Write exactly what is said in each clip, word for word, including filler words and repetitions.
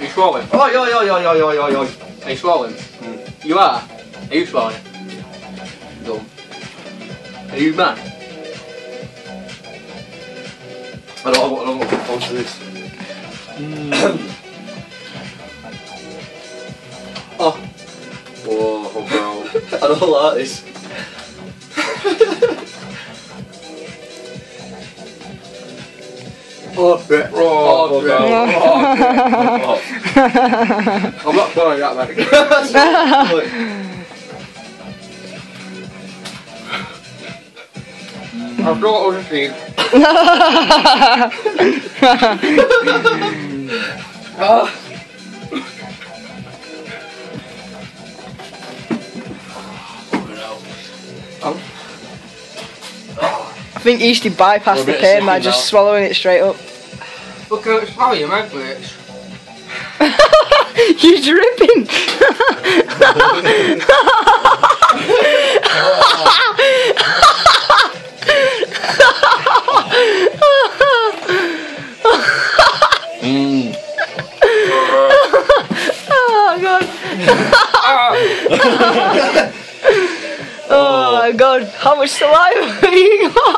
you swallowing? Oi, oi, oi, oi, oi, oi, oi, oi. Are you swallowing? Mm. You are? Are you swallowing? Dumb. Are you mad? I don't know, I don't know what to do this. Mm. Oh. Whoa, bro. I don't like this. Oh, shit. Oh, Oh, bro. bro. Oh, I'm not sorry that, mate. I've got all the teeth. Ah. I think Easty bypassed the pain by just swallowing it straight up. Look how it's how your mouth works. You're dripping! Mm. Oh god! Oh my god, how much saliva have you got?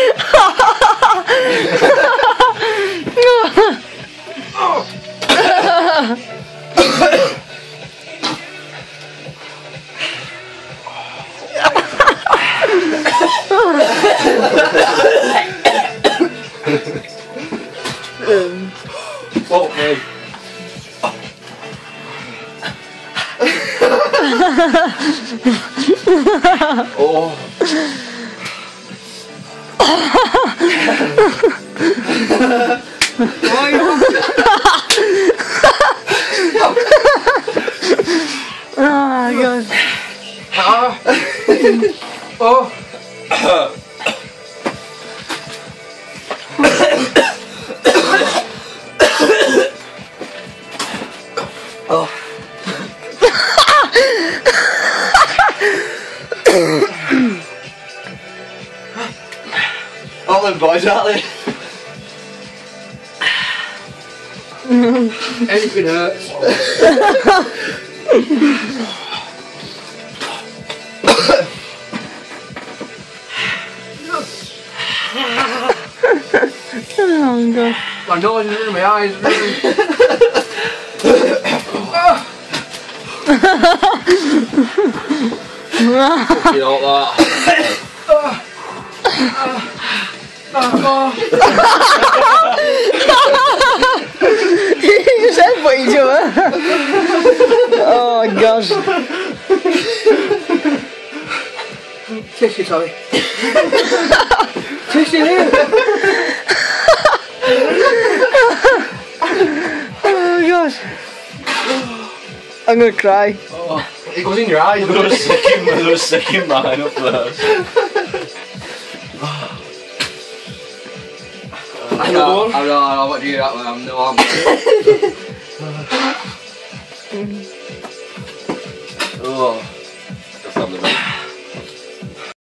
Fuck me. Oh. Oh my god. Ah. Oh. Oh. All them boys out there. Anything hurts. Oh god. My nose is in my eyes. Really. You know that. You just headbutt each other. Oh my gosh. Tissue, sorry. Tissue here. Oh my gosh. I'm gonna cry. Oh. It goes in your eyes. There was a second, there was a second line up there. I know, I know, I know what to do that way, I'm no I'm Oh.